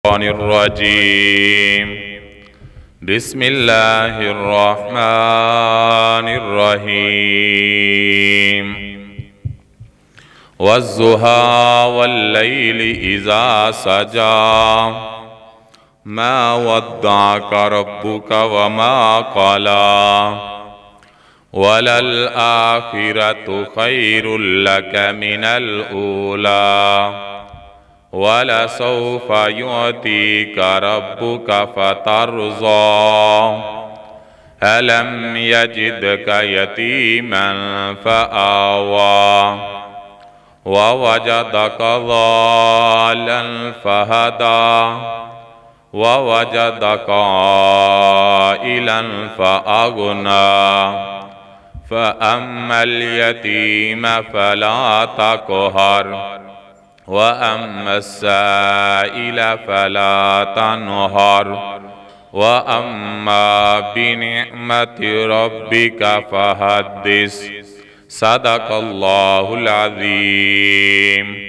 الرجيم. بسم الله الرحمن الرحيم. والضحى والليل إذا سجى ما ودعك ربك وما قلى وللآخرة خير لك من الأولى ولسوف يعطيك ربك فترضى ألم يجدك يتيما فآوى ووجدك ضالا فهدى ووجدك عائلا فأغنى فأما اليتيم فلا تقهر وأما السائل فلا تنهر وأما بنعمة ربك فحدث. صدق الله العظيم.